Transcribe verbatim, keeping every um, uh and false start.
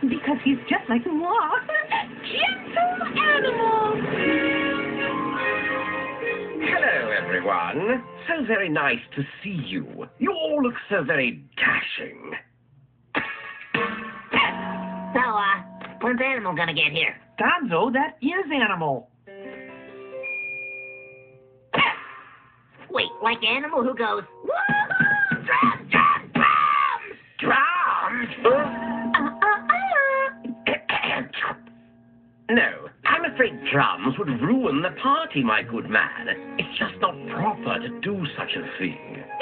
because he's just like moi. Gentle animal. Hello, everyone. So very nice to see you. You all look so very dashing. So, uh, when's Animal gonna get here? Gonzo, that is Animal. Wait, like Animal who goes, woo-hoo! Drums, drums, drums! Drums? Uh, uh, uh. No, I'm afraid drums would ruin the party, my good man. It's just not proper to do such a thing.